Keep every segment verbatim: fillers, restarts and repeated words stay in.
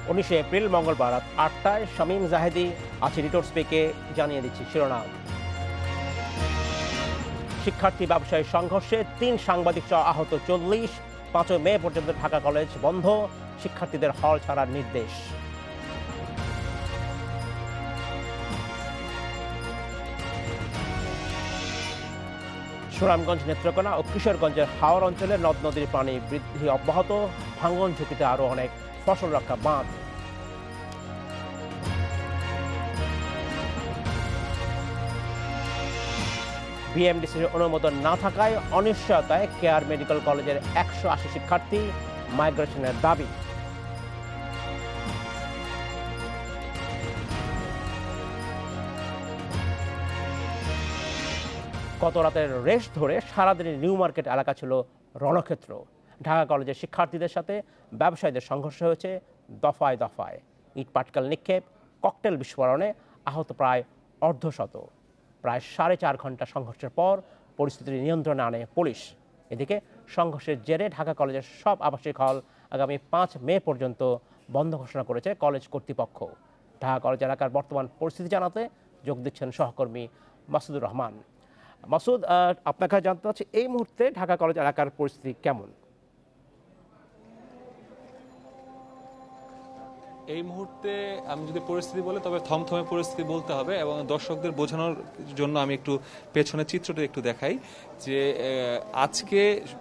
উনিশে এপ্রিল মঙ্গলবার রাত আটটায় শামীম জাহেদি আছে রিটোর্স পেকে জানিয়ে দিচ্ছি শিরোনাম। শিক্ষার্থী ব্যবসায়ী সংঘর্ষে তিন সাংবাদিক সহ আহত চল্লিশ। পাঁচই মে পর্যন্ত ঢাকা কলেজ বন্ধ, শিক্ষার্থীদের হল ছাড়ার নির্দেশ। সুনামগঞ্জ, নেত্রকোনা ও কিশোরগঞ্জের হাওর অঞ্চলে নদ নদীর পানি বৃদ্ধি অব্যাহত, ভাঙন ঝুঁকিতে আরও অনেক ফসল রক্ষা বাঁধ। বিএমডিসির অনুমোদন না থাকায় অনিশ্চয়তায় কেয়ার মেডিকেল কলেজের একশো আশি শিক্ষার্থী, মাইগ্রেশনের দাবি। গত রাতের রেস্ট ধরে সারাদিন নিউ মার্কেট এলাকা ছিল রণক্ষেত্র। ঢাকা কলেজের শিক্ষার্থীদের সাথে ব্যবসায়ীদের সংঘর্ষ হয়েছে দফায় দফায়। ইট পাটকেল নিক্ষেপ, ককটেল বিস্ফোরণে আহত প্রায় অর্ধশত। প্রায় সাড়ে চার ঘন্টা সংঘর্ষের পর পরিস্থিতি নিয়ন্ত্রণে আনে পুলিশ। এদিকে সংঘর্ষের জেরে ঢাকা কলেজের সব আবাসিক হল আগামী পাঁচ মে পর্যন্ত বন্ধ ঘোষণা করেছে কলেজ কর্তৃপক্ষ। ঢাকা কলেজ এলাকার বর্তমান পরিস্থিতি জানাতে যোগ দিচ্ছেন সহকর্মী মাসুদুর রহমান। মাসুদ, আপনার কাছে জানতে চাচ্ছি এই মুহূর্তে ঢাকা কলেজ এলাকার পরিস্থিতি কেমন? এই মুহূর্তে আমি যদি পরিস্থিতি বলে তবে থমথমে পরিস্থিতি বলতে হবে, এবং দর্শকদের বোঝানোর জন্য আমি একটু পেছনের চিত্রটা একটু দেখাই যে আজকে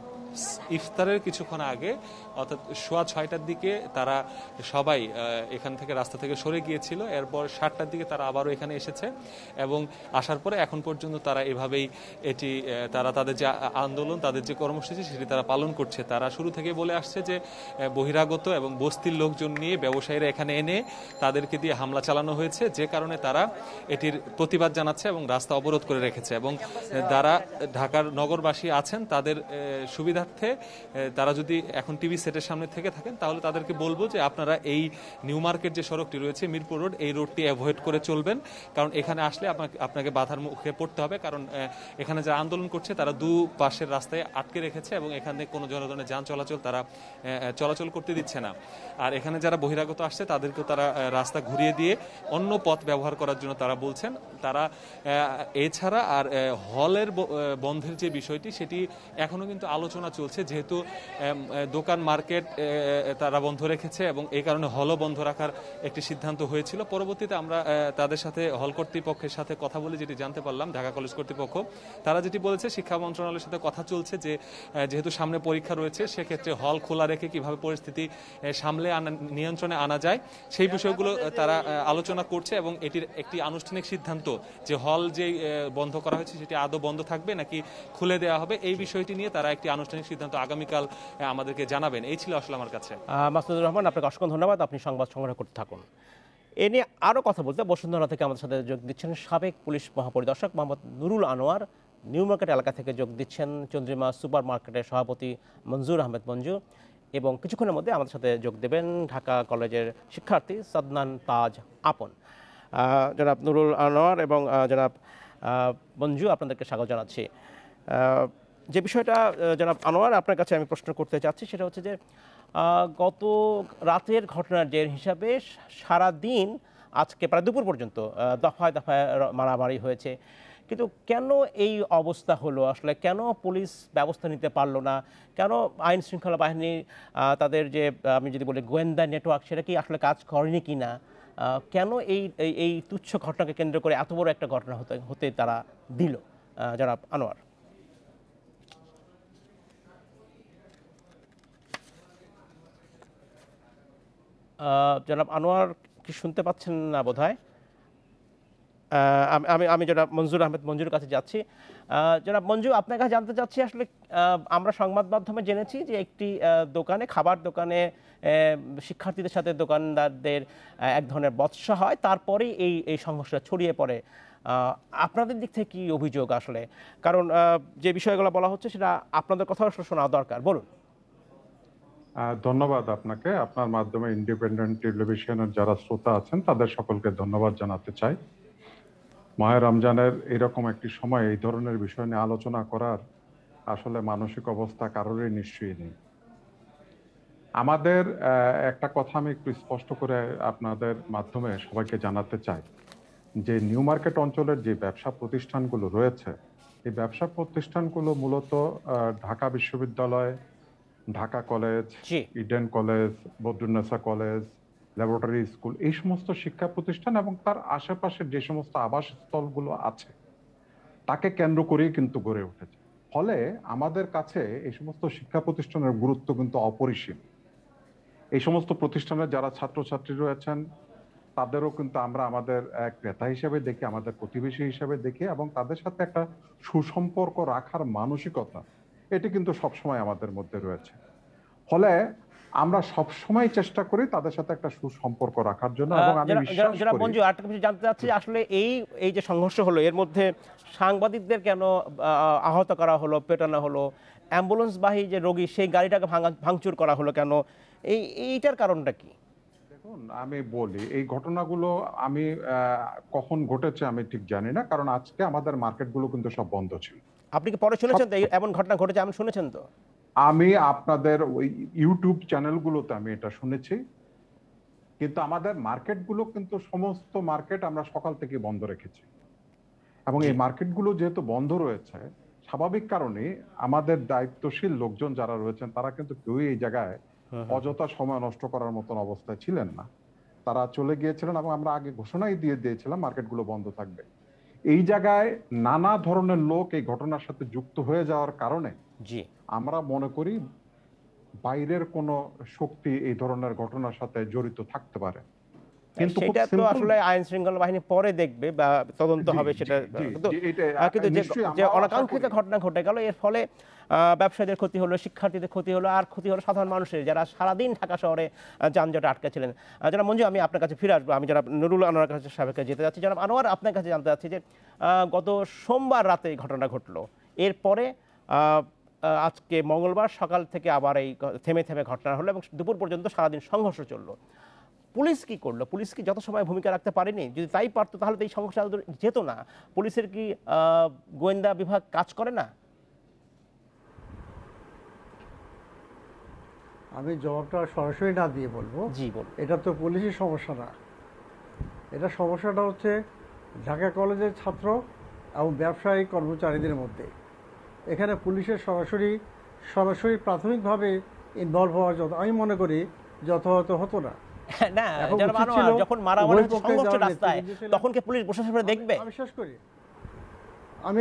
ইফতারের কিছুক্ষণ আগে অর্থাৎ সোয়া ছয়টার দিকে তারা সবাই এখান থেকে রাস্তা থেকে সরে গিয়েছিল। এরপর সাতটার দিকে তারা আবারও এখানে এসেছে এবং আসার পরে এখন পর্যন্ত তারা এভাবেই এটি তারা তাদের যে আন্দোলন, তাদের যে কর্মসূচি সেটি তারা পালন করছে। তারা শুরু থেকে বলে আসছে যে বহিরাগত এবং বস্তির লোকজন নিয়ে ব্যবসায়ীরা এখানে এনে তাদেরকে দিয়ে হামলা চালানো হয়েছে, যে কারণে তারা এটির প্রতিবাদ জানাচ্ছে এবং রাস্তা অবরোধ করে রেখেছে। এবং যারা ঢাকার নগরবাসী আছেন তাদের সুবিধা তারা যদি এখন টিভি সেটের সামনে থেকে থাকেন তাহলে তাদেরকে বলবো যে আপনারা এই নিউ মার্কেট যে সড়কটি রয়েছে মিরপুর রোড, এই রোডটি অ্যাভয়েড করে চলবেন, কারণ এখানে আসলে আপনাকে বাধার মুখে পড়তে হবে। কারণ এখানে যারা আন্দোলন করছে তারা দু পাশের রাস্তায় আটকে রেখেছে এবং এখানে কোনো জনগণের যান চলাচল তারা চলাচল করতে দিচ্ছে না। আর এখানে যারা বহিরাগত আসছে তাদেরকেও তারা রাস্তা ঘুরিয়ে দিয়ে অন্য পথ ব্যবহার করার জন্য তারা বলছেন। তারা এছাড়া আর হলের বন্ধের যে বিষয়টি সেটি এখনো কিন্তু আলোচনা চলছে, যেহেতু দোকান মার্কেট তারা বন্ধ রেখেছে এবং এই কারণে হলও বন্ধ রাখার একটি সিদ্ধান্ত হয়েছিল। পরবর্তীতে আমরা তাদের সাথে হল কর্তৃপক্ষের সাথে কথা বলে যেটি জানতে পারলাম, ঢাকা কলেজ কর্তৃপক্ষ তারা যেটি বলেছে, শিক্ষা মন্ত্রণালয়ের সাথে কথা চলছে যে যেহেতু সামনে পরীক্ষা রয়েছে সেক্ষেত্রে হল খোলা রেখে কিভাবে পরিস্থিতি সামলে আনা নিয়ন্ত্রণে আনা যায় সেই বিষয়গুলো তারা আলোচনা করছে এবং এটির একটি আনুষ্ঠানিক সিদ্ধান্ত যে হল যে বন্ধ করা হয়েছে সেটি আদৌ বন্ধ থাকবে নাকি খুলে দেওয়া হবে এই বিষয়টি নিয়ে তারা একটি আনুষ্ঠানিক সিদ্ধান্ত আগামীকাল আমাদেরকে জানাবেন। এই ছিল আসলে আমার কাছে। মাসুদুর রহমান, আপনাকে অসংখ্য ধন্যবাদ। আপনি সংবাদ সংগ্রহ করতে থাকুন। এ নিয়ে আরও কথা বলতে বসুন্ধরা থেকে আমাদের সাথে যোগ দিচ্ছেন সাবেক পুলিশ মহাপরিদর্শক মোহাম্মদ নুরুল আনোয়ার। নিউ মার্কেট এলাকা থেকে যোগ দিচ্ছেন চন্দ্রিমা সুপার মার্কেটের সভাপতি মঞ্জুর আহমেদ মঞ্জু, এবং কিছুক্ষণের মধ্যে আমাদের সাথে যোগ দেবেন ঢাকা কলেজের শিক্ষার্থী সাদনান তাজ আপন। জনাব নুরুল আনোয়ার এবং জনাব মঞ্জু, আপনাদেরকে স্বাগত জানাচ্ছি। যে বিষয়টা জনাব আনোয়ার আপনার কাছে আমি প্রশ্ন করতে চাচ্ছি সেটা হচ্ছে যে গত রাতের ঘটনার জের হিসাবে সারা দিন আজকে প্রায় দুপুর পর্যন্ত দফায় দফায় মারামারি হয়েছে, কিন্তু কেন এই অবস্থা হলো? আসলে কেন পুলিশ ব্যবস্থা নিতে পারলো না? কেন আইন শৃঙ্খলা বাহিনী তাদের যে আমি যদি বলি গোয়েন্দা নেটওয়ার্ক সেটা কি আসলে কাজ করেনি কি না? কেন এই এই তুচ্ছ ঘটনাকে কেন্দ্র করে এত বড় একটা ঘটনা হতে হতে তারা দিল? জনাব আনোয়ার। জনাব আনোয়ার কি শুনতে পাচ্ছেন না বোধ হয়? আমি আমি জনাব মঞ্জুর আহমেদ মঞ্জুর কাছে যাচ্ছি। জনাব মঞ্জু, আপনার কাছে জানতে চাচ্ছি, আসলে আমরা সংবাদ মাধ্যমে জেনেছি যে একটি দোকানে, খাবার দোকানে শিক্ষার্থীদের সাথে দোকানদারদের এক ধরনের বচসা হয়, তারপরেই এই এই সংঘর্ষটা ছড়িয়ে পড়ে। আপনাদের দিক থেকে কি অভিযোগ আসলে? কারণ যে বিষয়গুলো বলা হচ্ছে সেটা আপনাদের কথা শোনা দরকার, বলুন। ধন্যবাদ আপনাকে। আপনার মাধ্যমে ইন্ডিপেন্ডেন্ট টেলিভিশনের যারা শ্রোতা আছেন তাদের সকলকে ধন্যবাদ জানাতে চাই। মাহে রমজানের এরকম একটি সময় এই ধরনের বিষয় নিয়ে আলোচনা করার আসলে মানসিক অবস্থা কারোরই নিশ্চয়ই নেই। আমাদের আহ, একটা কথা আমি একটু স্পষ্ট করে আপনাদের মাধ্যমে সবাইকে জানাতে চাই যে নিউ মার্কেট অঞ্চলের যে ব্যবসা প্রতিষ্ঠানগুলো রয়েছে, এই ব্যবসা প্রতিষ্ঠানগুলো মূলত আহ, ঢাকা বিশ্ববিদ্যালয়, ঢাকা কলেজ, জি। Eden college, Badrunnesa college, laboratory school, এই সমস্ত শিক্ষা প্রতিষ্ঠান এবং তার আশেপাশের যে সমস্ত আবাসস্থলগুলো আছে তাকে কেন্দ্র করেই কিন্তু গড়ে উঠেছে। ফলে আমাদের কাছে এই সমস্ত শিক্ষা প্রতিষ্ঠানের গুরুত্ব কিন্তু অপরিসীম। এই সমস্ত প্রতিষ্ঠানের যারা ছাত্রছাত্রী রয়েছেন তাদেরও কিন্তু আমরা আমাদের এক ক্রেতা হিসেবে দেখি, আমাদের প্রতিবেশী হিসেবে দেখি, এবং তাদের সাথে একটা সুসম্পর্ক রাখার মানসিকতা এটি কিন্তু সবসময় আমাদের মধ্যে রয়েছে। ফলে আমরা সবসময় চেষ্টা করি তাদের সাথে একটা সুসম্পর্ক রাখার জন্য, এবং আমি বিশ্বাস যারা করি। মঞ্জু, আরেকটা কিছু জানতে চাচ্ছি, আসলে এই এই যে সংঘর্ষ হলো এর মধ্যে সাংবাদিকদের কেন আহ, আহত করা হলো, পেটানো হলো, অ্যাম্বুলেন্সবাহী যে রোগী সেই গাড়িটাকে ভাঙা ভাঙচুর করা হলো কেন, এই এইটার কারণটা কি? দেখুন, আমি বলি এই ঘটনাগুলো আমি আহ, কখন ঘটেছে আমি ঠিক জানি না, কারণ আজকে আমাদের মার্কেটগুলো কিন্তু সব বন্ধ ছিল। আপনি কি পরে শুনেছেন তো এই এমন ঘটনা ঘটেছে? আমি শুনেছেন তো? আমি আপনাদের ওই ইউটিউব চ্যানেলগুলোতে আমি এটা শুনেছি, কিন্তু আমাদের মার্কেটগুলো কিন্তু সমস্ত মার্কেট আমরা সকাল থেকে বন্ধ রেখেছি, এবং এই মার্কেটগুলো যেহেতু বন্ধ রয়েছে স্বাভাবিক কারণে আমাদের দায়িত্বশীল লোকজন যারা রয়েছেন তারা কিন্তু কেউই এই জায়গায় অযথা সময় নষ্ট করার মতন অবস্থায় ছিলেন না। তারা চলে গিয়েছিলেন, এবং আমরা আগে ঘোষণাই দিয়ে দিয়েছিলাম মার্কেটগুলো বন্ধ থাকবে। এই জায়গায় নানা ধরনের লোক এই ঘটনার সাথে যুক্ত হয়ে যাওয়ার কারণে জি, আমরা মনে করি বাইরের কোনো শক্তি এই ধরনের ঘটনার সাথে জড়িত থাকতে পারে। কিন্তু খুব সেটা তো simple- আসলে আইন শৃঙ্খলা বাহিনী পরে দেখবে বা তদন্ত জি, হবে জি, সেটা। জি, কিন্তু জি, এটা আহ, কিন্তু যে নিশ্চয়ই যে আমরাও আশা অনাকাঙ্ক্ষিত করি। ঘটনা ঘটে গেল, এর ফলে আহ, ব্যবসায়ীদের ক্ষতি হলো, শিক্ষার্থীদের ক্ষতি হলো, আর ক্ষতি হলো সাধারণ মানুষের, যারা সারাদিন ঢাকা শহরে আহ, যানজটে আটকে ছিলেন। আহ, যারা মঞ্জু, আমি আপনার কাছে ফিরে আসবো, আমি যারা নুরুল আনোয়ার কাছে সাবেকে যেতে যাচ্ছি। যারা আনোয়ার, আপনার কাছে জানতে চাচ্ছি যে আহ, গত সোমবার রাতে এই ঘটনা ঘটলো, এরপরে আহ, আহ, আজকে মঙ্গলবার সকাল থেকে আবার এই থেমে থেমে ঘটনা হলো এবং দুপুর পর্যন্ত সারাদিন সংঘর্ষ চললো। পুলিশ কি করলো? পুলিশ কি যত সময় ভূমিকা রাখতে পারেনি? যদি তাই পারতো তাহলে তো এই সমস্যা যেত না। পুলিশের কি আহ, গোয়েন্দা বিভাগ কাজ করে না? আমি জবাবটা সরাসরি না দিয়ে বলবো, জি, বলুন। এটা তো পুলিশের সমস্যা না। এটা সমস্যাটা হচ্ছে ঢাকা কলেজের ছাত্র এবং ব্যবসায়ী কর্মচারীদের মধ্যে। এখানে পুলিশের সরাসরি সরাসরি প্রাথমিকভাবে ইনভলভ হওয়া যত আমি মনে করি যথাযথ হতো না। না, এখন যারা উচিত মানোয়ার, ছিল যখন মারামারি উভয় হচ্ছে পক্ষে সংঘর্ষ যারা রাস্তায়, নেতৃবৃন্দ ছিলেন- তখন কি পুলিশ প্রশাসন দেখবে? আমি শেষ করি। আমি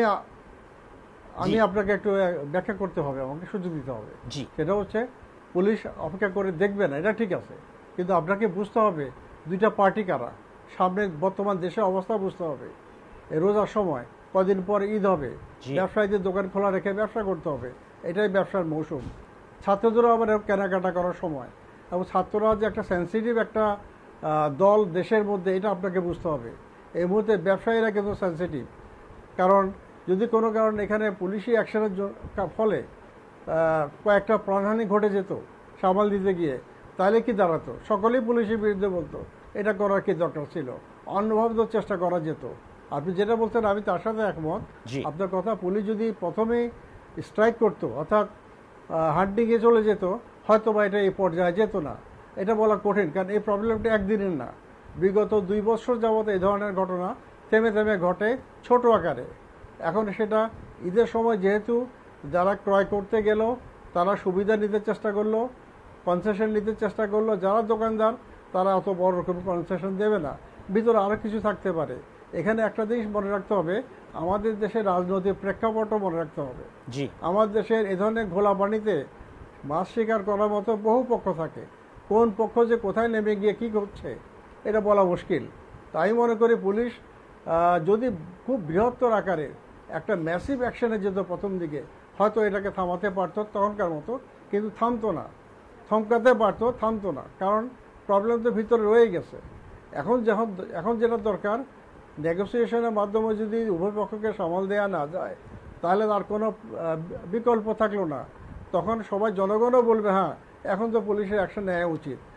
আমি আপনাকে একটু ব্যাখ্যা করতে হবে, আমাকে সুযোগ দিতে হবে। জি। সেটা হচ্ছে পুলিশ অপেক্ষা করে দেখবে না, এটা ঠিক আছে, কিন্তু আপনাকে বুঝতে হবে দুইটা পার্টি কারা, সামনে বর্তমান দেশের অবস্থা বুঝতে হবে। এই রোজার সময় কদিন পর ঈদ হবে, জি। ব্যবসায়ীদের দোকান খোলা রেখে ব্যবসা করতে হবে, এটাই ব্যবসার মৌসুম। ছাত্রদেরও আবার কেনাকাটা করার সময়, এবং ছাত্ররা যে একটা সেন্সিটিভ একটা আহ, দল দেশের মধ্যে, এটা আপনাকে বুঝতে হবে। এই মুহূর্তে ব্যবসায়ীরা কিন্তু সেন্সিটিভ, কারণ যদি কোনো কারণে এখানে পুলিশি অ্যাকশনের ফলে আহ, কয়েকটা প্রাণহানি ঘটে যেত সামাল দিতে গিয়ে, তাহলে কি দাঁড়াতো? সকলেই পুলিশের বিরুদ্ধে বলতো। এটা করার কি দরকার ছিল? অন্যভাবে তো চেষ্টা করা যেত। আপনি যেটা বলছেন আমি তার সাথে একমত। জি। আপনার কথা, পুলিশ যদি প্রথমেই স্ট্রাইক করতো, অর্থাৎ হান্টিংয়ে চলে যেত, হয়তো বা এটা এই পর্যায়ে যেত না। এটা বলা কঠিন, কারণ এই প্রবলেমটা একদিনের না। বিগত দুই বছর যাবত এই ধরনের ঘটনা থেমে থেমে ঘটে ছোট আকারে। এখন সেটা ঈদের সময় যেহেতু যারা ক্রয় করতে গেল তারা সুবিধা নিতে চেষ্টা করলো, কনসেশন নিতে চেষ্টা করলো, যারা দোকানদার তারা অত বড় রকম কনসেশন দেবে না। ভিতরে আরও কিছু থাকতে পারে। এখানে একটা জিনিস মনে রাখতে হবে, আমাদের দেশের রাজনৈতিক প্রেক্ষাপটও মনে রাখতে হবে। জি। আমার দেশের এ ধরনের ঘোলা পানিতে মাছ শিকার করার মতো বহু পক্ষ থাকে। কোন পক্ষ যে কোথায় নেমে গিয়ে কি করছে এটা বলা মুশকিল। তাই মনে করি পুলিশ আহ, যদি খুব বৃহত্তর আকারে একটা ম্যাসিভ অ্যাকশনে যেত প্রথম দিকে, হয়তো এটাকে থামাতে পারতো তখনকার মতো, কিন্তু থামতো না। থমকাতে পারতো, থামতো না, কারণ প্রবলেম তো ভিতরে রয়ে গেছে। এখন যখন এখন যেটা দরকার, নেগোসিয়েশনের মাধ্যমে যদি উভয় পক্ষকে সামাল দেওয়া না যায়, তাহলে তার কোনো আহ, বিকল্প থাকলো না। তখন সবাই জনগণও বলবে হ্যাঁ এখন তো পুলিশের অ্যাকশন নেওয়া উচিত।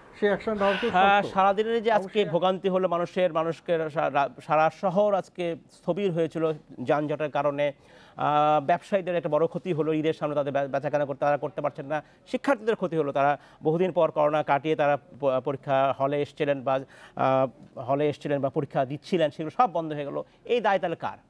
সেই অ্যাকশনটা হয়তো হ্যাঁ, শক্ত। সারাদিনের যে আজকে অবশ্যই। ভোগান্তি হলো মানুষের, মানুষকে সারা- সারা শহর আজকে স্থবির হয়েছিল যানজটের কারণে। আহ, ব্যবসায়ীদের একটা বড় ক্ষতি হলো, ঈদের সামনে তাদের বে- বেচাকেনা করতে তারা করতে পারছেন না। শিক্ষার্থীদের ক্ষতি হলো, তারা বহুদিন পর করোনা কাটিয়ে তারা প- পরীক্ষা হলে এসেছিলেন বা হলে এসেছিলেন বা পরীক্ষা দিচ্ছিলেন, সেগুলো সব বন্ধ হয়ে গেল। এই দায় তাহলে কার?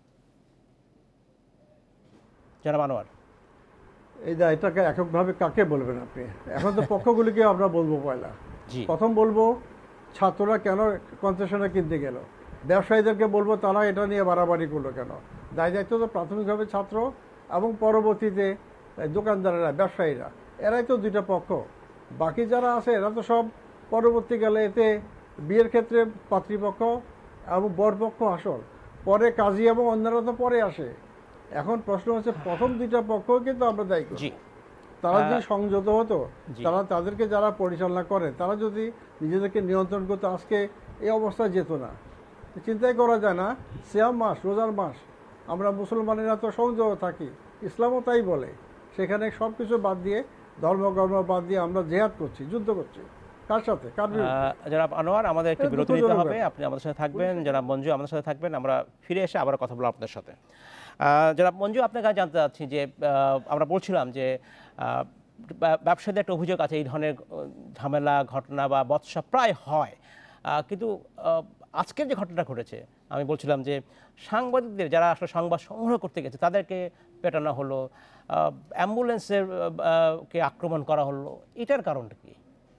জনাব আনোয়ার। এই যে এটাকে এককভাবে কাকে বলবেন আপনি? এখন তো পক্ষগুলিকে আমরা বলবো পয়লা। জি। প্রথম বলবো ছাত্ররা কেন কনসেশনে কিনতে গেল, ব্যবসায়ীদেরকে বলবো তারা এটা নিয়ে বাড়াবাড়ি করলো কেন। দায় দায়িত্ব তো প্রাথমিকভাবে ছাত্র এবং পরবর্তীতে দোকানদারেরা, ব্যবসায়ীরা, এরাই তো দুইটা পক্ষ। বাকি যারা আছে এরা তো সব পরবর্তীকালে এতে বিয়ের ক্ষেত্রে পাত্রীপক্ষ এবং বরপক্ষ আসল, পরে কাজী এবং অন্যরা তো পরে আসে। এখন প্রশ্ন হচ্ছে প্রথম দুইটা পক্ষ কিন্তু আমরা দায়ী করি। জি। তারা যদি সংযত হতো, জি। তারা তাদেরকে যারা পরিচালনা করে তারা যদি নিজেদেরকে নিয়ন্ত্রণ করতো, আজকে এই অবস্থায় যেত না। চিন্তাই করা যায় না, সিয়াম মাস, রোজার মাস, আমরা মুসলমানেরা তো সংযত থাকি, ইসলামও তাই বলে। সেখানে সব কিছু বাদ দিয়ে, ধর্মকর্ম বাদ দিয়ে আমরা জেহাদ করছি, যুদ্ধ করছি। কার সাথে? কার বিরুদ্ধে? আহ, জনাব আনোয়ার, আমাদের একটি এটা বিরতি নিতে দুঃখজনক হবে, ব্যাপার। আপনি আমাদের সাথে থাকবেন। জনাব মঞ্জু আমাদের সাথে থাকবেন, আমরা ফিরে এসে আবার কথা বলবো আপনাদের সাথে। আহ, জনাব মঞ্জু, আপনার কাছে জানতে চাচ্ছি যে আহ, আমরা বলছিলাম যে আহ, ব্যা- ব্যবসায়ীদের একটা অভিযোগ আছে এই ধরনের আহ, ঝামেলা ঘটনা বা বচসা প্রায় হয়। আহ, কিন্তু আহ, আজকের যে ঘটনাটা ঘটেছে, আমি বলছিলাম যে সাংবাদিকদের যারা আসলে সংবাদ সংগ্রহ করতে গেছে তাদেরকে পেটানো হলো, আহ, অ্যাম্বুলেন্সের আহ, আহ, কে আক্রমণ করা হলো, এটার কারণটা কি?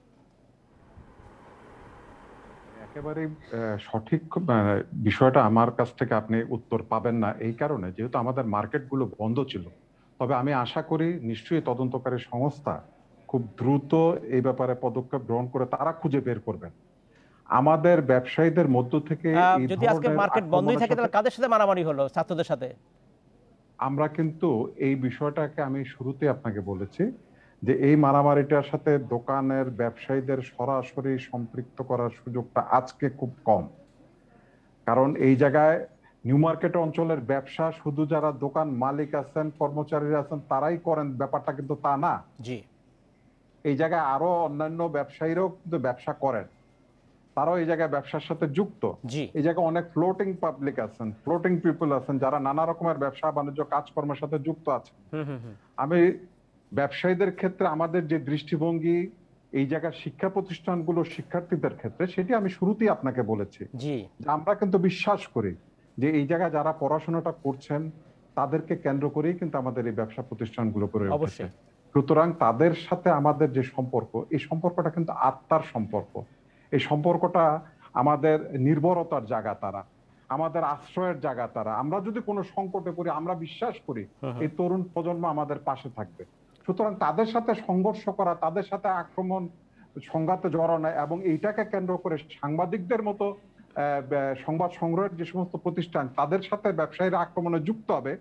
একেবারে সঠিক আহ, বিষয়টা আমার কাছ থেকে আপনি উত্তর পাবেন না, এই কারণে যেহেতু আমাদের মার্কেটগুলো বন্ধ ছিল। তবে আমি আশা করি নিশ্চয়ই তদন্তকারী সংস্থা খুব দ্রুত এই ব্যাপারে পদক্ষেপ গ্রহণ করে তারা খুঁজে বের করবেন। আমাদের ব্যবসায়ীদের মধ্য থেকে আহ, এই যদি আজকে ধরনের মার্কেট বন্ধই আক্রমণের থাকে সাথে তাহলে কাদের সাথে মারামারি হলো? ছাত্রদের সাথে? আমরা কিন্তু এই বিষয়টাকে আমি শুরুতে আপনাকে বলেছি যে এই মারামারিটার সাথে দোকানের ব্যবসায়ীদের সরাসরি সম্পৃক্ত করার সুযোগটা আজকে খুব কম। কারণ এই জায়গায় নিউ মার্কেট অঞ্চলের ব্যবসা শুধু যারা দোকান মালিক আছেন, কর্মচারীরা আছেন তারাই করেন, ব্যাপারটা কিন্তু তা না। জি। এই জায়গায় আরো অন্যান্য ব্যবসায়ীরাও কিন্তু ব্যবসা করেন, তারাও এই জায়গায় ব্যবসার সাথে যুক্ত। জি। এই জায়গায় অনেক ফ্লোটিং পাবলিক আছেন, ফ্লোটিং পিপল আছেন যারা নানা রকমের ব্যবসা বাণিজ্য কাজকর্মের সাথে যুক্ত আছেন। হুম হুম হুম। আমি ব্যবসায়ীদের ক্ষেত্রে আমাদের যে দৃষ্টিভঙ্গি এই জায়গার শিক্ষা প্রতিষ্ঠানগুলো শিক্ষার্থীদের ক্ষেত্রে, সেটি আমি শুরুতেই আপনাকে বলেছি জি। যে আমরা কিন্তু বিশ্বাস করি যে এই জায়গায় যারা পড়াশোনাটা করছেন তাদেরকে কেন্দ্র করেই কিন্তু আমাদের এই ব্যবসা প্রতিষ্ঠানগুলো গড়ে উঠেছে। অবশ্যই। সুতরাং তাদের সাথে আমাদের যে সম্পর্ক, এই সম্পর্কটা কিন্তু আত্মার সম্পর্ক। এই সম্পর্কটা আমাদের নির্ভরতার জায়গা, তারা আমাদের আশ্রয়ের জায়গা। তারা, আমরা যদি কোনো সংকটে পড়ি আমরা বিশ্বাস করি এই তরুণ প্রজন্ম আমাদের পাশে থাকবে। সুতরাং তাদের সাথে সংঘর্ষ করা, তাদের সাথে আক্রমণ সংঘাতে জড়ানো এবং এইটাকে কেন্দ্র করে সাংবাদিকদের মতো আহ, ব- সংবাদ সংগ্রহের যে সমস্ত প্রতিষ্ঠান তাদের সাথে ব্যবসায়ীরা আক্রমণে যুক্ত হবে,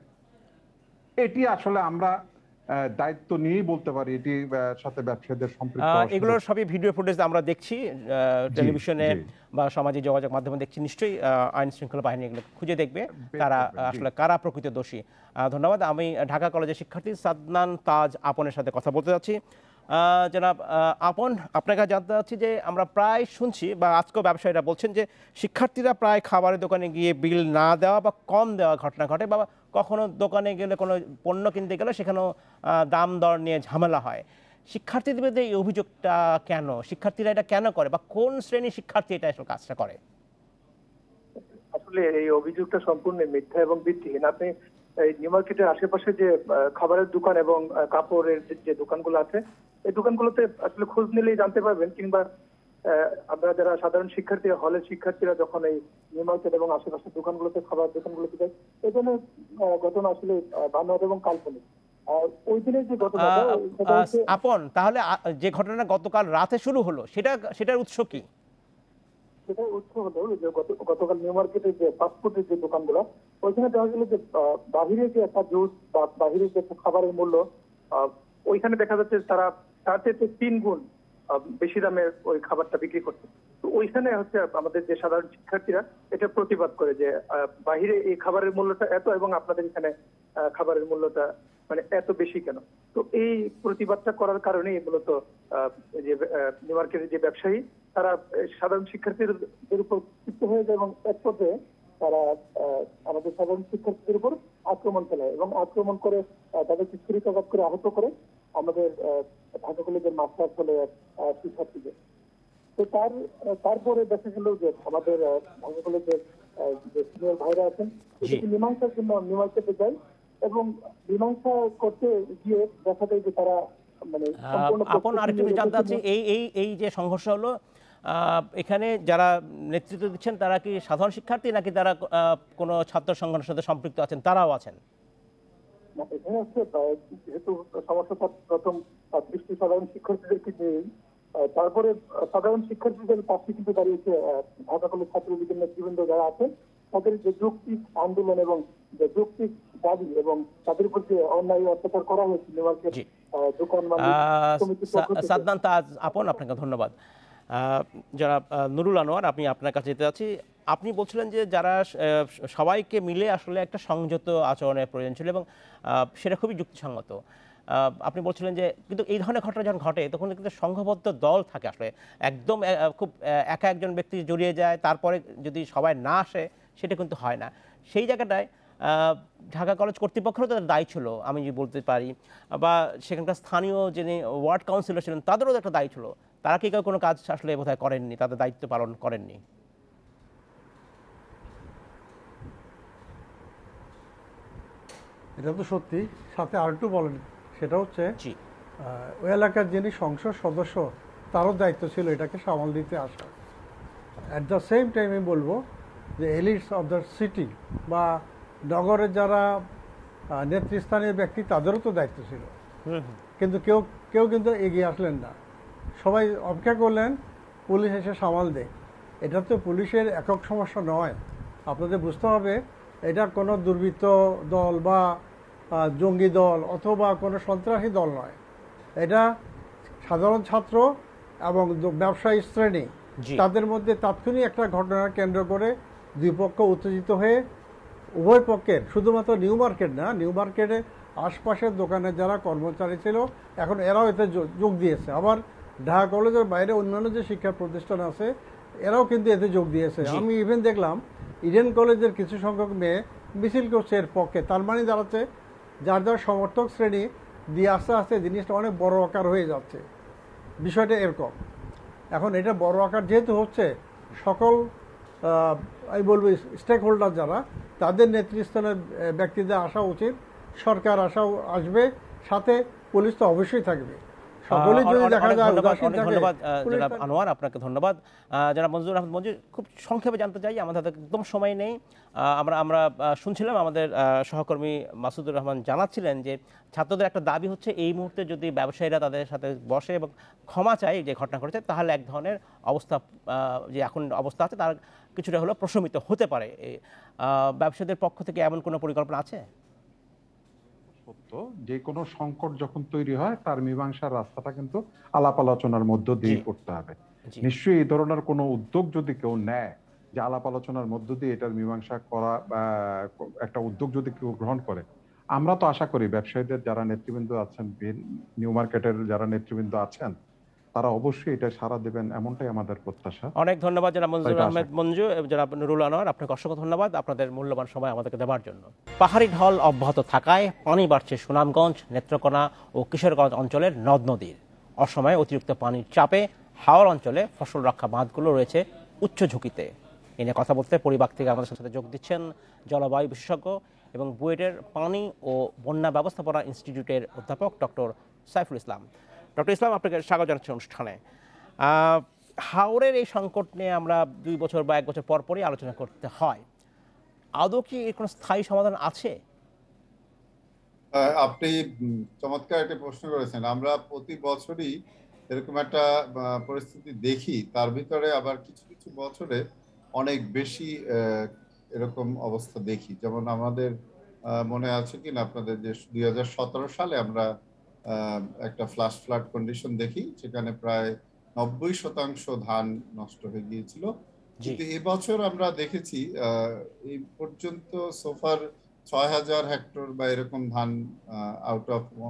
এটি আসলে আমরা আহ, দায়িত্ব নিয়েই বলতে পারি এটি আহ, সাথে ব্যবসায়ীদের সম্পৃক্ত আহ, হওয়ার সুযোগ। এগুলোর সবই ভিডিও ফুটেজ আমরা দেখছি, আহ, টেলিভিশনে জি। বা সামাজিক যোগাযোগ মাধ্যমে দেখছি। নিশ্চয়ই আহ, আইন শৃঙ্খলা বাহিনী এগুলো খুঁজে দেখবে বের তারা করবেন, জি। আসলে কারা প্রকৃত দোষী। আহ, ধন্যবাদ। আমি ঢাকা কলেজের শিক্ষার্থী সাদনান তাজ আপনের সাথে কথা বলতে যাচ্ছি। আহ, জনাব আহ, আপন, আপনার কাছে জানতে চাচ্ছি যে আমরা প্রায় শুনছি বা আজকেও ব্যবসায়ীরা বলছেন যে শিক্ষার্থীরা প্রায় খাবারের দোকানে গিয়ে বিল না দেওয়া বা কম দেওয়া ঘটনা ঘটে, বা কখনো দোকানে গেলে কোনো পণ্য কিনতে গেলে সেখানেও আহ, দাম দর নিয়ে ঝামেলা হয়। শিক্ষার্থীদের মধ্যে এই অভিযোগটা কেন? শিক্ষার্থীরা এটা কেন করে, বা কোন শ্রেণীর শিক্ষার্থী এটা আসলে কাজটা করে? আসলে এই অভিযোগটা সম্পূর্ণ মিথ্যা এবং ভিত্তিহীন। আপনি এই নিউ মার্কেটের আশেপাশে যে আহ, খাবারের দোকান এবং আহ, কাপড়ের যে- যে দোকানগুলো আছে, এই দোকানগুলোতে আসলে খোঁজ নিলেই জানতে পারবেন, কিংবা আহ, আমরা যারা সাধারণ শিক্ষার্থী, হলের শিক্ষার্থীরা যখন এই নিউ মার্কেট এবং আশেপাশের দোকানগুলোতে, খাবার দোকানগুলোতে যায়, এই ধরনের আহ, ঘটনা আসলে আহ, বানোয়াট এবং কাল্পনিক। আর ওই দিনের যে ঘটনাটা, আহ, সেটা আহ, হচ্ছে আপন, তাহলে আ- যে ঘটনা গতকাল রাতে শুরু হলো সেটা সেটার উৎস কি? সেটাই উৎস হলো যে গত- গতকাল নিউ মার্কেটের যে ফাস্টফুডের যে দোকানগুলো, ওইখানে দেখা গেল যে আহ, বাহিরে যে একটা জুস বা বাহিরে যে একটা খাবারের মূল্য, আহ, ওইখানে দেখা যাচ্ছে তারা তার চেয়ে তিন গুণ আহ, বেশি দামে ওই খাবারটা বিক্রি করছে। তো ওইখানে হচ্ছে আমাদের যে সাধারণ শিক্ষার্থীরা এটা প্রতিবাদ করে যে আহ, বাহিরে এই খাবারের মূল্যটা এত এবং আপনাদের এখানে আহ, খাবারের মূল্যটা মানে এত বেশি কেন। তো এই প্রতিবাদটা করার কারণে মূলত আহ, যে নিউ মার্কেটের যে ব্যবসায়ী তারা আহ, সাধারণ শিক্ষার্থীদের উপর ক্ষিপ্ত হয়ে যায় এবং এক পর্যায়ে তারা আহ, আমাদের সাধারণ শিক্ষার্থীদের উপর আক্রমণ চালায় এবং আক্রমণ করে আহ, তাদেরকে ছুরিকাঘাত করে আহত করে আমাদের আহ, ঢাকা কলেজের মাস্টার ছেলে আহ, শিক্ষার্থীদের। তো তার তারপরে দেখা গেল যে আমাদের আহ, ঢাকা কলেজের আহ, যে সিনিয়র ভাইরা আছেন এটাকে মীমাংসার জন্য নিউ মার্কেটে যায় এবং মীমাংসা করতে গিয়ে দেখা যায় যে তারা মানে সম্পূর্ণ আপন আরেকটু জানতে চাচ্ছি, এই এই এই যে সংঘর্ষ হলো, আহ, এখানে যারা নেতৃত্ব দিচ্ছেন তারা কি সাধারণ শিক্ষার্থী নাকি তারা আহ, কোনো ছাত্র সংগঠনের সাথে সম্পৃক্ত আছেন, তারাও আছেন? না, এখানে হচ্ছে আহ, যেহেতু সমস্যাটা প্রথম আহ, দৃষ্টি সাধারণ শিক্ষার্থীদেরকে নিয়েই, আহ, তারপরে আহ, সাধারণ শিক্ষার্থীদের পাশে কিন্তু দাঁড়িয়েছে আহ, ঢাকা কলেজ ছাত্রলীগের নেতৃবৃন্দ যারা আছেন তাদের যে যৌক্তিক আন্দোলন এবং যে যৌক্তিক দাবি এবং তাদের উপর যে অন্যায় অত্যাচার করা হয়েছে নিউ মার্কেট জি। আহ, দোকান মালিক আহ, সমিতির পক্ষ থেকে। সাদনান তাজ আপন, আপনাকে ধন্যবাদ। আহ, যারা আহ, নুরুল আনোয়ার, আপনি আপনার কাছে যেতে চাচ্ছি। আপনি বলছিলেন যে যারা আহ, সবাইকে মিলে আসলে একটা সংযত আচরণের প্রয়োজন ছিল এবং আহ, সেটা খুবই যুক্তিসঙ্গত। আহ, আপনি বলছিলেন যে কিন্তু এই ধরনের ঘটনা যখন ঘটে তখন কিন্তু সংঘবদ্ধ দল থাকে, আসলে একদম আহ, খুব আহ, একা একজন ব্যক্তি জড়িয়ে যায়, তারপরে যদি সবাই না আসে সেটা কিন্তু হয় না। সেই জায়গাটায় আহ, ঢাকা কলেজ কর্তৃপক্ষেরও তাদের দায়ী ছিল আমি যদি বলতে পারি, বা সেখানকার স্থানীয় যিনি ওয়ার্ড কাউন্সিলর ছিলেন তাদেরও একটা দায়ী ছিল। তারা কি কেউ কোনো কাজ আসলে বোধহয় করেননি, তাদের দায়িত্ব পালন করেননি? এটা তো সত্যি। সাথে আর একটু বলেন, সেটা হচ্ছে জি আহ, ওই এলাকার যিনি সংসদ সদস্য তারও দায়িত্ব ছিল এটাকে সামাল দিতে আসা। অ্যাট দ্য সেম টাইম আমি বলবো যে এলিটস অফ দ্য সিটি বা নগরের যারা আহ, নেতৃস্থানীয় ব্যক্তি তাদেরও তো দায়িত্ব ছিল, কিন্তু কেউ কেউ কিন্তু এগিয়ে আসলেন না। সবাই অপেক্ষা করলেন পুলিশ এসে সামাল দেয়। এটা তো পুলিশের একক সমস্যা নয়, আপনাদের বুঝতে হবে এটা কোনো দুর্বৃত্ত দল বা আহ, জঙ্গি দল অথবা কোনো সন্ত্রাসী দল নয়। এটা সাধারণ ছাত্র এবং দ- ব্যবসায়ী শ্রেণী, জি। তাদের মধ্যে তাৎক্ষণিক একটা ঘটনা কেন্দ্র করে দুই পক্ষ উত্তেজিত হয়ে উভয় পক্ষের, শুধুমাত্র নিউ মার্কেট না, নিউ মার্কেটে আশপাশের দোকানে যারা কর্মচারী ছিল এখন এরাও এতে যো- যোগ দিয়েছে। আবার ঢাকা কলেজের বাইরে অন্যান্য যে শিক্ষা প্রতিষ্ঠান আছে এরাও কিন্তু এতে যোগ দিয়েছে। জি। আমি ইভেন দেখলাম ইডেন কলেজের কিছু সংখ্যক মেয়ে মিছিল করছে এর পক্ষে। তার মানে দাঁড়াচ্ছে যার যার সমর্থক শ্রেণী দিয়ে আস্তে আস্তে জিনিসটা অনেক বড় আকার হয়ে যাচ্ছে। বিষয়টা এরকম। এখন এটা বড় আকার যেহেতু হচ্ছে, সকল আহ, আমি বলবো স্টেক হোল্ডার যারা, তাদের নেতৃস্থানের আহ, ব্যক্তিদের আসা উচিত, সরকার আসাও আসবে, সাথে পুলিশ তো অবশ্যই থাকবে। সকলেই যদি অনেক- দেখা অনেক যায় ধন্যবাদ, উদাসীন অনেক থাকে, ধন্যবাদ আহ, পুলিশ জনাব থাকবে। আনোয়ার, আপনাকে ধন্যবাদ। আহ, জনাব মঞ্জুর আহমদ মঞ্জুর, খুব সংক্ষেপে জানতে চাই, আমাদের হাতে একদম সময় নেই। আহ, আমরা আমরা আহ, শুনছিলাম আমাদের আহ, সহকর্মী মাসুদুর রহমান জানাচ্ছিলেন যে ছাত্রদের একটা দাবি হচ্ছে এই মুহূর্তে যদি ব্যবসায়ীরা তাদের সাথে বসে এবং ক্ষমা চায় যে ঘটনা ঘটেছে, তাহলে এক ধরনের অবস্থা আহ, যে এখন অবস্থা আছে তার কিছুটা হলেও প্রশমিত হতে পারে। এই, আহ, ব্যবসায়ীদের পক্ষ থেকে এমন কোনো পরিকল্পনা আছে? সত্য, যে কোনো সংকট যখন তৈরি হয় তার মীমাংসার রাস্তাটা কিন্তু আলাপ আলোচনার মধ্য দিয়ে জি। করতে হবে। জি। নিশ্চয়ই এই ধরনের কোনো উদ্যোগ যদি কেউ নেয় যে আলাপ আলোচনার মধ্য দিয়ে এটার মীমাংসা করা, বা একটা উদ্যোগ যদি কেউ গ্রহণ করে, আমরা তো আশা করি ব্যবসায়ীদের যারা নেতৃবৃন্দ আছেন, বি- নিউ মার্কেটের যারা নেতৃবৃন্দ আছেন, তারা অবশ্যই এটা সাড়া দেবেন, এমনটাই আমাদের প্রত্যাশা। অনেক ধন্যবাদ জনাব মঞ্জুর এটা আশা আহমেদ মঞ্জু, জনাব নুরুল আনোয়ার, আপনাকে অসংখ্য ধন্যবাদ আপনাদের মূল্যবান সময় আমাদেরকে দেওয়ার জন্য। পাহাড়ি ঢল অব্যাহত থাকায় পানি বাড়ছে সুনামগঞ্জ, নেত্রকোনা ও কিশোরগঞ্জ অঞ্চলের নদ নদীর। অসময়ে অতিরিক্ত পানির চাপে হাওর অঞ্চলে ফসল রক্ষা বাঁধগুলো রয়েছে উচ্চ ঝুঁকিতে। এ নিয়ে কথা বলতে পরিবার থেকে আমাদের সাথে যোগ দিচ্ছেন জলবায়ু বিশেষজ্ঞ এবং বুয়েটের পানি ও বন্যা ব্যবস্থাপনা ইনস্টিটিউটের অধ্যাপক ডক্টর সাইফুল ইসলাম। ডক্টর ইসলাম, আপনাকে স্বাগত জানাচ্ছি অনুষ্ঠানে। আহ, হাওরের এই সংকট নিয়ে আমরা দুই বছর বা এক বছর পর পরই আলোচনা করতে হয়। আদৌ কি এর কোনো স্থায়ী সমাধান আছে? আহ, আপনি উম, চমৎকার একটা প্রশ্ন করেছেন। আমরা প্রতি বছরই এরকম একটা আহ, পরিস্থিতি দেখি, তার ভিতরে আবার কিছু কিছু বছরে অনেক বেশি আহ, এরকম অবস্থা দেখি। যেমন আমাদের আহ, মনে আছে কিনা আপনাদের যে দুই হাজার সতেরো সালে আমরা আহ, একটা ফ্লাশ ফ্লাড কন্ডিশন দেখি, সেখানে প্রায় নব্বই শতাংশ ধান নষ্ট হয়ে গিয়েছিল। জি। কিন্তু এবছর আমরা দেখেছি আহ, এই পর্যন্ত সোফার ছয় হাজার হেক্টর বা এরকম ধান আউট অফ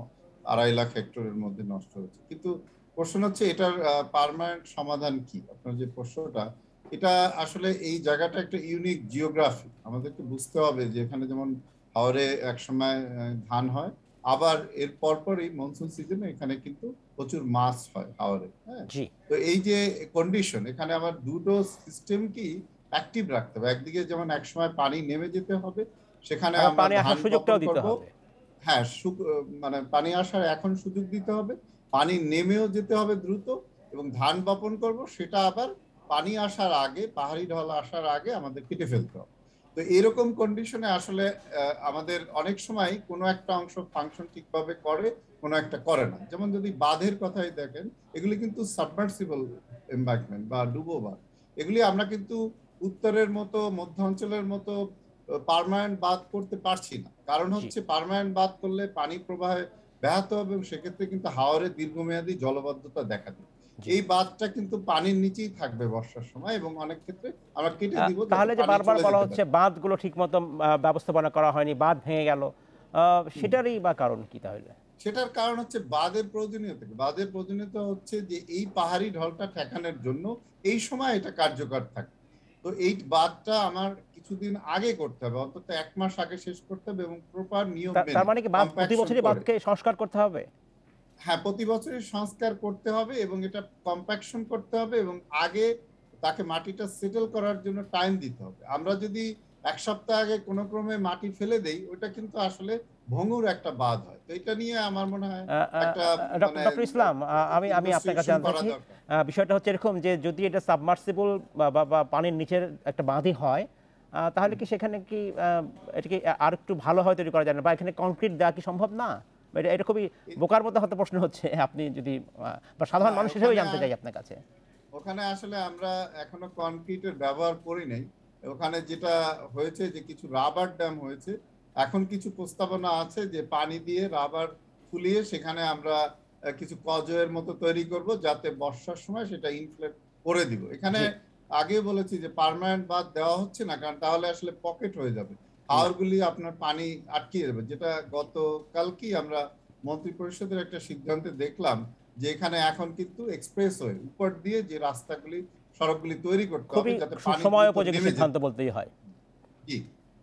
আড়াই লাখ হেক্টরের মধ্যে নষ্ট হয়েছে। কিন্তু প্রশ্ন হচ্ছে এটার পার্মানেন্ট সমাধান কি? আপনার যে প্রশ্নটা, এটা আসলে এই জায়গাটা একটা ইউনিক জিওগ্রাফি। আমাদেরকে বুঝতে হবে যে এখানে যেমন হাওরে একসময় ধান হয়, আবার এর পরপরই মনসুন সিজনে এখানে কিন্তু প্রচুর মাছ হয় হাওরে। হ্যাঁ, জি, তো এই যে কন্ডিশন, এখানে আমার দুটো সিস্টেম কি অ্যাক্টিভ রাখতে হবে। একদিকে যেমন একসময় পানি নেমে যেতে হবে, সেখানে আবার আমরা পানি ধান আসার বপন সুযোগটাও দিতে করব। হবে। হ্যাঁ, মানে পানি আসার এখন সুযোগ দিতে হবে, পানি নেমেও যেতে হবে দ্রুত, এবং ধান বপন করব সেটা আবার পানি আসার আগে, পাহাড়ি ঢল আসার আগে আমাদের কেটে ফেলতে হবে। তো এরকম কন্ডিশনে আসলে আমাদের অনেক সময় কোনো একটা অংশ ফাংশন ঠিকভাবে করে, কোনো একটা করে না। যেমন যদি বাঁধের কথাই দেখেন, এগুলি কিন্তু সাবমার্সিবল এমবাঙ্কমেন্ট বা ডুবো বাঁধ। এগুলি আমরা কিন্তু উত্তরের মতো, মধ্য অঞ্চলের মতো পার্মানেন্ট বাঁধ করতে পারছি না। কারণ জি, হচ্ছে পার্মানেন্ট বাঁধ করলে পানি প্রবাহে ব্যাহত হবে এবং সেক্ষেত্রে কিন্তু হাওরে দীর্ঘমেয়াদী জলবদ্ধতা দেখা দেবে। জি। এই বাঁধটা কিন্তু পানির নিচেই থাকবে বর্ষার সময়, এবং অনেক ক্ষেত্রে আমরা কেটে আহ, দিব যাতে তাহলে যে পানি বারবার চলে বলা যেতে হচ্ছে পারে। বাঁধগুলো ঠিক মতো আহ, ব্যবস্থাপনা করা হয়নি, বাঁধ ভেঙে গেল, আহ, হুম। সেটারই বা কারণ কি তাহলে? সেটার কারণ হচ্ছে বাঁধের প্রয়োজনীয়তা। বাঁধের প্রয়োজনীয়তা হচ্ছে যে এই পাহাড়ি ঢলটা ঠেকানোর জন্য এই সময় এটা কার্যকর থাকে। তো এই বাঁধটা আমার কিছুদিন আগে করতে হবে, অন্তত এক মাস আগে শেষ করতে হবে, এবং প্রপার নিয়ম তা- তার মেনে মানে কি বাঁধ প্রতি কম্প্যাকশন বছরই করে। বাঁধকে সংস্কার করতে হবে? হ্যাঁ, প্রতি বছরই সংস্কার করতে হবে এবং এটা কম্প্যাকশন করতে হবে, এবং আগে তাকে মাটিটা সেটেল করার জন্য টাইম দিতে হবে। আমরা যদি এক সপ্তাহ আগে কোনো ক্রমে মাটি ফেলে দেই, ওটা কিন্তু আসলে ভঙ্গুর একটা বাঁধ হয়। তো এটা নিয়ে আমার মনে হয় একটা মানে ডক্টর ইসলাম, আহ, আমি আমি আপনার কাছে ইনভেস্টিগেশন জানতে করা চাচ্ছি, দরকার। আহ, বিষয়টা হচ্ছে এরকম যে যদি এটা সাবমার্সিবল বা বা- বা পানির নিচের একটা বাঁধই হয়, আহ, তাহলে কি সেখানে কি আহ, এটা কি আর একটু ভালো হয় তৈরি করা যায় না, বা এখানে কংক্রিট দেওয়া কি সম্ভব না? এটা এটা খুবই বোকার মতো হয়তো প্রশ্ন হচ্ছে, আপনি যদি আহ, বা সাধারণ না, মানুষ হিসেবে ওখানে জানতে চাই আপনার কাছে। ওখানে আসলে আমরা এখনো কনক্রিটের ব্যবহার করি নাই। ওখানে যেটা হয়েছে যে কিছু রাবার ড্যাম হয়েছে। এখন কিছু প্রস্তাবনা আছে যে পানি দিয়ে রাবার ফুলিয়ে সেখানে আমরা আহ, কিছু কজয়ের মতো তৈরি করব, যাতে বর্ষার সময় সেটা ইনফ্লেট করে দিব। এখানে জি, আগে বলেছি যে পার্মানেন্ট বাঁধ দেওয়া হচ্ছে না, কারণ তাহলে আসলে পকেট হয়ে যাবে, না, হাওরগুলি আপনার পানি আটকিয়ে যাবে। যেটা গতকালকেই আমরা মন্ত্রী পরিষদের একটা সিদ্ধান্তে দেখলাম যে এখানে এখন কিন্তু এক্সপ্রেসওয়ে উপর দিয়ে যে রাস্তাগুলি, সড়কগুলি তৈরি করতে হবে খুবই যাতে পানি সময় দ্রুত উপযোগী নেমে সিদ্ধান্ত যেতে। বলতেই হয়। জি,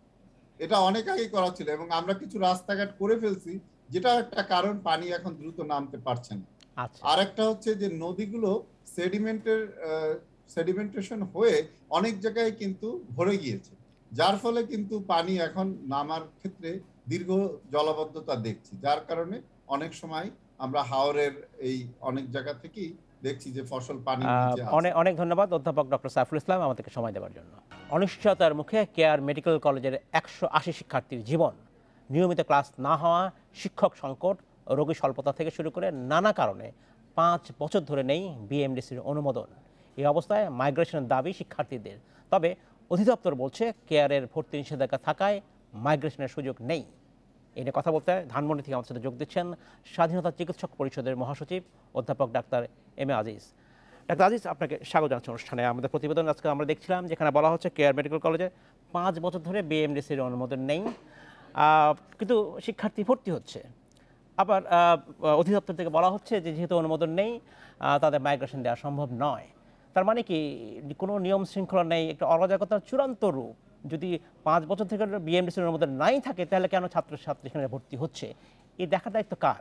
এটা অনেক আগেই করা ছিল এবং আমরা কিছু রাস্তাঘাট করে ফেলছি, যেটা একটা কারণ পানি এখন দ্রুত নামতে পারছে না। আচ্ছা, আর একটা হচ্ছে যে নদীগুলো সেডিমেন্টের সেডিমেন্টেশন হয়ে অনেক জায়গায় কিন্তু ভরে গিয়েছে, যার ফলে কিন্তু পানি এখন নামার ক্ষেত্রে দীর্ঘ জলাবদ্ধতা দেখছি, যার কারণে অনেক সময় আমরা হাওরের এই অনেক জায়গা থেকেই দেখছি যে ফসল পানির আহ, নিচে আছে। অনেক অনেক ধন্যবাদ অধ্যাপক ডক্টর সাইফুল ইসলাম আমাদেরকে সময় দেওয়ার জন্য। অনিশ্চয়তার মুখে কেয়ার মেডিকেল কলেজের একশো আশি শিক্ষার্থীর জীবন, নিয়মিত ক্লাস না হওয়া, শিক্ষক সংকট, রোগী স্বল্পতা থেকে শুরু করে নানা কারণে পাঁচ বছর ধরে নেই বিএমডিসির অনুমোদন। এই অবস্থায় মাইগ্রেশনের দাবি শিক্ষার্থীদের। তবে অধিদপ্তর বলছে কেয়ারের ভর্তি নিষেধাজ্ঞা থাকায় মাইগ্রেশনের সুযোগ নেই। এই নিয়ে কথা বলতে ধানমন্ডি থেকে আমার সাথে যোগ দিচ্ছেন স্বাধীনতা চিকিৎসক পরিষদের মহাসচিব অধ্যাপক doctor M A Aziz. Doctor Aziz, আপনাকে স্বাগত জানাচ্ছি অনুষ্ঠানে। আমাদের প্রতিবেদন আজকে আমরা দেখছিলাম যেখানে বলা হচ্ছে কেয়ার মেডিকেল কলেজে পাঁচ বছর ধরে বিএমডিসির অনুমোদন নেই, আহ, কিন্তু শিক্ষার্থী ভর্তি হচ্ছে। আবার আহ, অধিদপ্তর থেকে বলা হচ্ছে যে যেহেতু অনুমোদন নেই, আহ, তাদের মাইগ্রেশন দেওয়া সম্ভব নয়। তার মানে কি কোনো নিয়ম শৃঙ্খলা নেই, একটা অরাজকতার চূড়ান্ত রূপ। যদি পাঁচ বছর থেকে বিএমডিসির অনুমোদন নাই থাকে, তাহলে কেন ছাত্রছাত্রী সেখানে ভর্তি হচ্ছে? এই দেখার দায়িত্ব কার?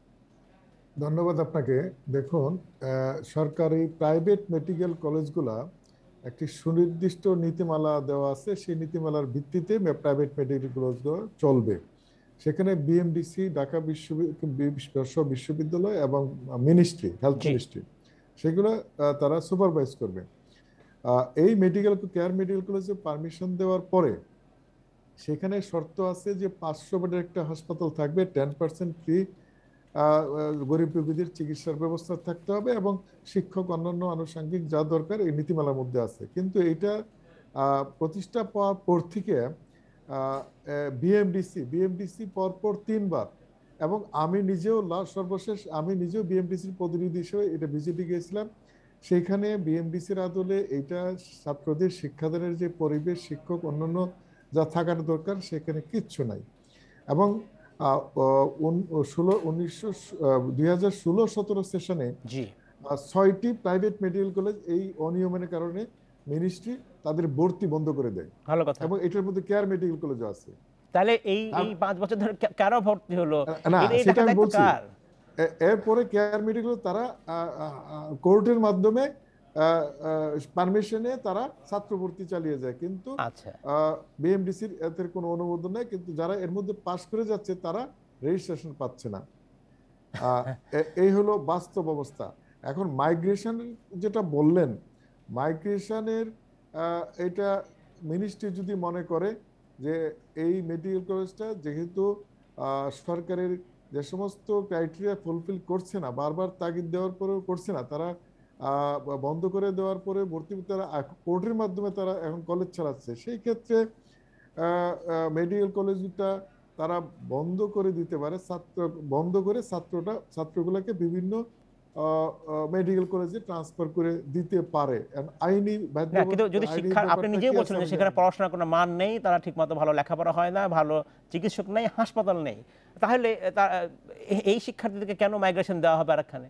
ধন্যবাদ আপনাকে। দেখুন, আহ, সরকারি প্রাইভেট মেডিকেল কলেজগুলা একটি সুনির্দিষ্ট নীতিমালা দেওয়া আছে। সেই নীতিমালার ভিত্তিতে প্রাইভেট মেডিকেল কলেজগুলো চলবে। সেখানে বিএমডিসি, ঢাকা বিশ্ববিদ্যালয় বিশ্ববিদ্যালয় এবং মিনিস্ট্রি, হেলথ জি, মিনিস্ট্রি, সেগুলো আহ, তারা সুপারভাইজ করবে। আহ, এই মেডিকেল কেয়ার মেডিকেল কলেজে পারমিশন দেওয়ার পরে সেখানে শর্ত আছে যে পাঁচশো বেডের একটা হাসপাতাল থাকবে, টেন পার্সেন্ট ফ্রি গরিব রোগীদের চিকিৎসার ব্যবস্থা থাকতে হবে, এবং শিক্ষক অন্যান্য আনুষঙ্গিক যা দরকার এই নীতিমালার মধ্যে আছে। কিন্তু এটা আহ, প্রতিষ্ঠা পাওয়ার পর থেকে বিএমডিসি বিএমডিসি পরপর তিনবার, এবং আমি নিজেও লাস্ট সর্বশেষ আমি নিজেও বিএমডিসির প্রতিনিধি হিসেবে এটা ভিজিটে গিয়েছিলাম। সেইখানে বিএমডিসির আদলে এটা ছাত্রদের শিক্ষাদানের যে পরিবেশ, শিক্ষক অন্যান্য যা থাকার দরকার সেখানে কিচ্ছু নাই। এবং ষোলো উনিশশো দুই হাজার ষোলো সতেরো সেশনে জি ছয়টি প্রাইভেট মেডিকেল কলেজ এই অনিয়মের কারণে মিনিস্ট্রি তাদের ভর্তি বন্ধ করে দেয়, ভালো কথা। এবং এটার মধ্যে কেয়ার মেডিকেল কলেজও আছে। তাহলে এই এই পাঁচ বছর ধরে কে- কারো ভর্তি হলো না, এটা- এই সেটা টাকা আমি দায়িত্ব বলছি। কার? এ- এরপরে কেয়ার মেডিকেল তারা কোর্টের মাধ্যমে পারমিশনে তারা ছাত্র ভর্তি চালিয়ে যায়, কিন্তু আচ্ছা বিএমডিসির এদের কোনো অনুমোদন নেই, কিন্তু যারা এর মধ্যে পাশ করে যাচ্ছে তারা রেজিস্ট্রেশন পাচ্ছে না। আহ, এ- এই হলো বাস্তব অবস্থা। এখন মাইগ্রেশন যেটা বললেন, মাইগ্রেশনের এটা মিনিস্ট্রি যদি মনে করে যে এই মেডিকেল কলেজটা যেহেতু আহ, সরকারের যে সমস্ত ক্রাইটেরিয়া ফুলফিল করছে না, বারবার তাগিদ দেওয়ার পরেও করছে না, তারা আহ, বন্ধ করে দেওয়ার পরে ভর্তি তারা কোর্টের মাধ্যমে তারা এখন কলেজ চালাচ্ছে, সেই ক্ষেত্রে মেডিকেল কলেজটা তারা বন্ধ করে দিতে পারে, ছাত্র বন্ধ করে ছাত্রটা ছাত্রগুলোকে বিভিন্ন মেডিকেল কলেজে ট্রান্সফার করে দিতে পারে। And আইনি না বাধ্যবাধ- কিন্তু যদি আইনি শিক্ষা আপনি ব্যাপারটা নিজেই কি বলছেন আছে যে আমি সেখানে জানি না। পড়াশোনার কোনো মান নেই, তারা ঠিকমতো ভালো লেখাপড়া হয় না, ভালো চিকিৎসক নেই, হাসপাতাল নেই, তাহলে তা- এ- এই শিক্ষার্থীদেরকে কেন মাইগ্রেশন দেওয়া হবে আরেকখানে?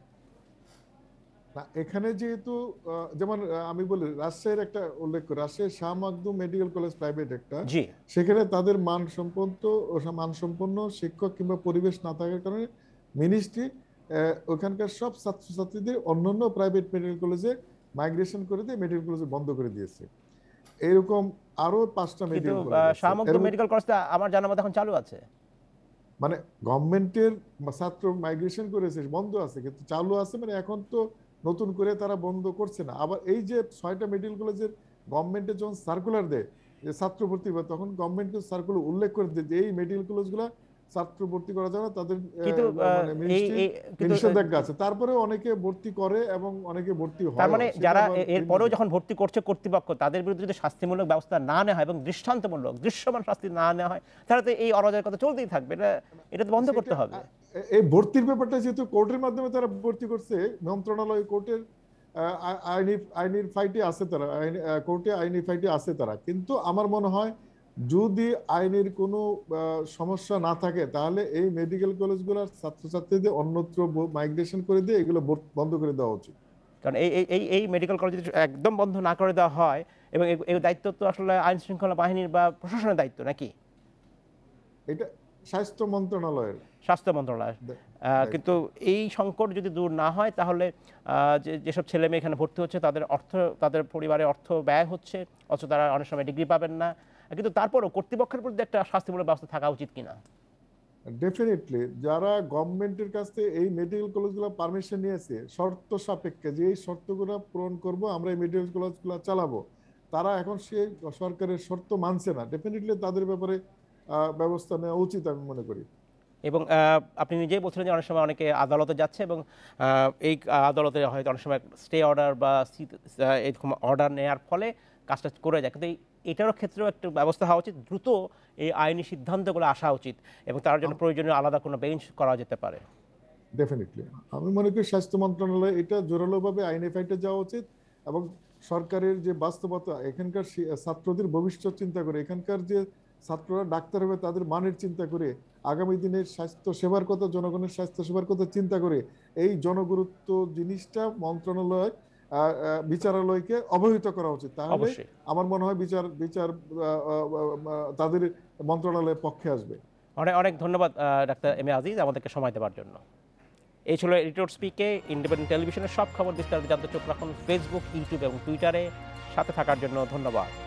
না, এখানে যেহেতু আহ, যেমন আহ, আমি বলি রাজশাহীর একটা উল্লেখ করি, রাজশাহীর Shah Makhdum medical college private একটা, জি সেখানে তাদের মান সম্পন্ন মানসম্পন্ন শিক্ষক কিংবা পরিবেশ না থাকার কারণে মিনিস্ট্রি ওখানকার সব ছাত্রছাত্রীদের অন্যান্য প্রাইভেট মেডিকেল কলেজে মাইগ্রেশন করে দিয়ে মেডিকেল কলেজে বন্ধ করে দিয়েছে। এরকম আরো পাঁচটা কিন্তু মেডিকেল কলেজ আছে। শাহ এর মখদুম মধ্যে- মেডিকেল কলেজটা আমার জানা মতে এখন চালু আছে। মানে গভর্নমেন্টের ছাত্র মাইগ্রেশন করেছে, বন্ধ আছে, কিন্তু চালু আছে, মানে এখন তো নতুন করে তারা বন্ধ করছে না। আবার এই যে ছয়টা মেডিকেল কলেজের গভর্নমেন্টের যখন সার্কুলার দেয় যে ছাত্র ভর্তি হবে, তখন গভর্নমেন্ট সার্কুলার উল্লেখ করে দেয় যে এই মেডিকেল কলেজগুলো ছাত্র ভর্তি করা যাবে না, তাদের কিন্তু আহ, মানে আহ, এই মিনিস্ট্রি এই- কিন্তু নিষেধাজ্ঞা আছে। তারপরে অনেকে ভর্তি করে এবং অনেকে ভর্তি হয়। তার মানে যারা এ- এরপরেও যখন ভর্তি করছে কর্তৃপক্ষ, তাদের বিরুদ্ধে যদি শাস্তিমূলক ব্যবস্থা না নেওয়া হয় এবং দৃষ্টান্তমূলক দৃশ্যমান শাস্তি না নেওয়া হয়, তাহলে তো এই অরাজকতা চলতেই থাকবে। এটা এটা তো বন্ধ করতে হবে। এই ভর্তির ব্যাপারটা যেহেতু কোর্টের মাধ্যমে তারা ভর্তি করছে, মন্ত্রণালয় কোর্টের আহ, আ- আইনি আইনি ফাইটে আছে তারা, আইনি আহ, কোর্টে আইনি ফাইটে আছে তারা, কিন্তু আমার মনে হয় যদি আইনের কোনো আহ, সমস্যা না থাকে তাহলে এই মেডিকেল কলেজগুলোর ছাত্রছাত্রীদের অন্যত্র মাইগ্রেশন করে দিয়ে এগুলো ভর্তি- বন্ধ করে দেওয়া উচিত। কারণ এই এই- এই এই মেডিকেল কলেজ যদি একদম বন্ধ না করে দেওয়া হয়, এবং এই- এই দায়িত্ব তো আসলে আইন শৃঙ্খলা বাহিনীর বা প্রশাসনের দায়িত্ব নাকি, এটা স্বাস্থ্য মন্ত্রণালয়ের স্বাস্থ্য মন্ত্রণালয়। আহ, কিন্তু এই সংকট যদি দূর না হয় তাহলে আহ, যে যেসব ছেলে মেয়ে এখানে ভর্তি হচ্ছে তাদের অর্থ, তাদের পরিবারে অর্থ ব্যয় হচ্ছে, অথচ তারা অনেক সময় ডিগ্রি পাবেন না। কিন্তু তারপরও কর্তৃপক্ষের প্রতি একটা শাস্তিমূলক ব্যবস্থা থাকা উচিত কিনা? ডেফিনেটলি যারা গভর্নমেন্টের কাছে এই মেডিকেল কলেজগুলো পারমিশন নিয়েছে শর্ত সাপেক্ষে যে এই শর্তগুলো পূরণ করব আমরা এই মেডিকেল কলেজগুলো চালাবো, তারা এখন সে সরকারের শর্ত মানছে না, ডেফিনেটলি তাদের ব্যাপারে আহ, ব্যবস্থা নেওয়া উচিত আমি মনে করি। এবং আহ, আপনি নিজেই বলছিলেন যে অনেক সময় অনেকে আদালতে যাচ্ছে এবং আহ, এই আদালতে হয়তো অনেক সময় স্টে অর্ডার বা এরকম অর্ডার নেওয়ার ফলে কাজটা করে যায়। কিন্তু এই- এটারও ক্ষেত্রেও একটা ব্যবস্থা হওয়া উচিত, দ্রুত এই আইনি সিদ্ধান্তগুলো আসা উচিত এবং তার জন্য প্রয়োজনীয় আলাদা কোনো বেঞ্চ করা যেতে পারে। ডেফিনেটলি আমি মনে করি স্বাস্থ্য মন্ত্রণালয় এটা জোরালোভাবে আইনে ফাইটে যাওয়া উচিত, এবং সরকারের যে বাস্তবতা এখানকার শি- ছাত্রদের ভবিষ্যৎ চিন্তা করে, এখানকার যে ছাত্ররা ডাক্তার হবে তাদের মানের চিন্তা করে, আগামী দিনের স্বাস্থ্য সেবার কথা, জনগণের স্বাস্থ্য সেবার কথা চিন্তা করে এই জনগুরুত্ব জিনিসটা মন্ত্রণালয় আহ, আহ, বিচারালয়কে অবহিত করা উচিত। তাহলে অবশ্যই আমার মনে হয় বিচার বিচার আহ, আহ, আহ, তাদের মন্ত্রণালয়ের পক্ষে আসবে। অনেক অনেক ধন্যবাদ আহ, ডাক্তার এম এ আজিজ আমাদেরকে সময় দেওয়ার জন্য। এই ছিল এডিটর স্পিকে, ইন্ডিপেন্ডেন্ট টেলিভিশনের সব খবর বিস্তারিত জানতে চোখ রাখুন ফেসবুক, ইউটিউব এবং টুইটারে। সাথে থাকার জন্য ধন্যবাদ।